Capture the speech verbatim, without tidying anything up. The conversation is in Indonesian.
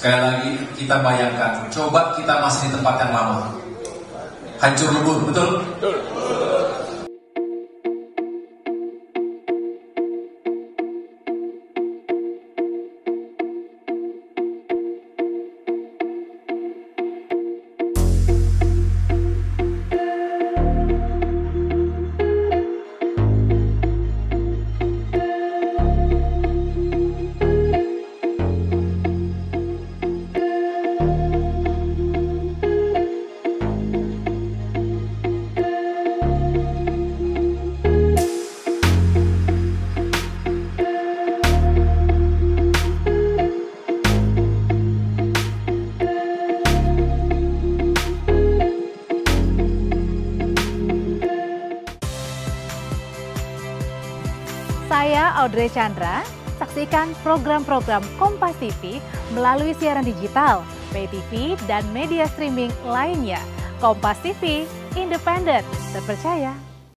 Sekali lagi kita bayangkan, coba kita masih di tempat yang lama, hancur lebur, betul? Betul. Saya Audrey Chandra, saksikan program-program Kompas T V melalui siaran digital, pay T V, dan media streaming lainnya. Kompas T V, independen, terpercaya.